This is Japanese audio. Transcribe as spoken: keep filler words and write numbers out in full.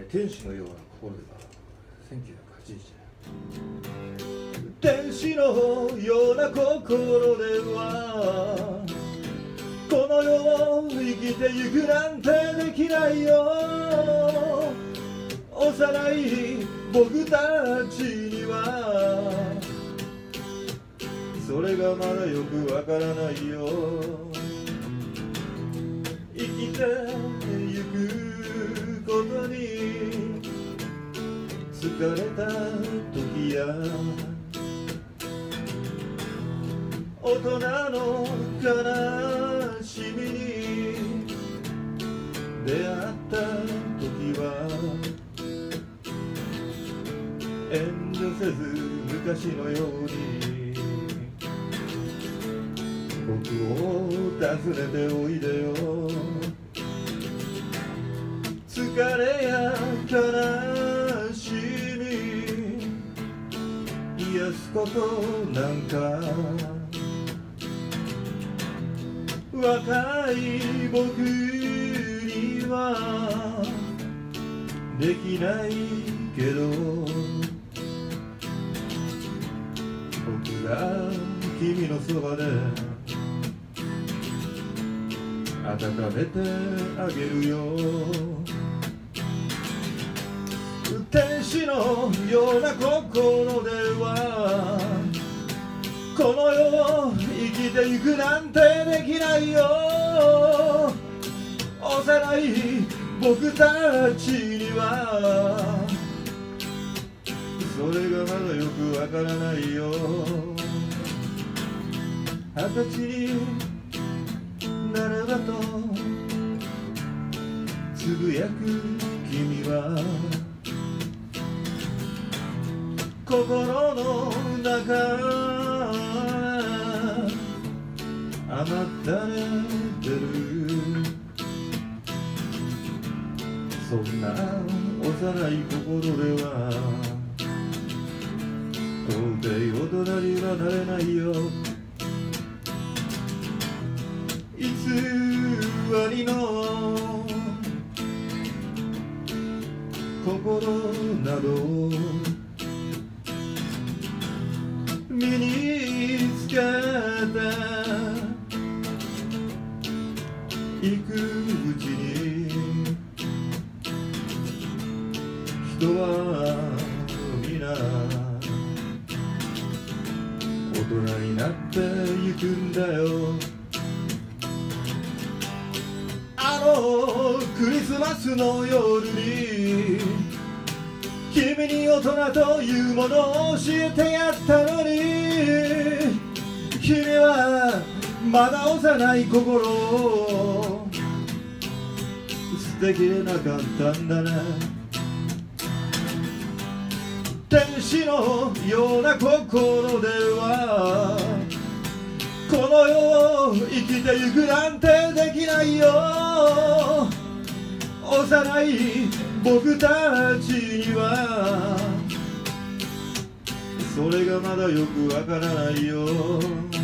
天使のような心ではせんきゅうひゃくはちじゅういちねん。天使のような心ではこの世を生きてゆくなんてできないよ。幼い僕たちにはそれがまだよくわからないよ。生きてゆくことに疲れた時や大人の悲しみに出会った時は遠慮せず昔のように僕を訪ねておいでよ。疲れや悲しみ癒すことなんか若い僕にはできないけど僕が君のそばで温めてあげるよ。天使のような心ではこの世を生きてゆくなんてできないよ。幼い僕たちにはそれがまだよくわからないよ。二十歳になればとつぶやく君は心の中甘ったれてる。そんな幼い心では到底大人にはなれないよ。偽りの心など身につけていくうちに人は皆大人になってゆくんだよ。あのクリスマスの夜に君に大人というものを教えてやったのに君はまだ幼い心を捨てきれなかったんだね。天使のような心ではこの世を生きてゆくなんてできないよ。幼い僕たちにはそれがまだよくわからないよ。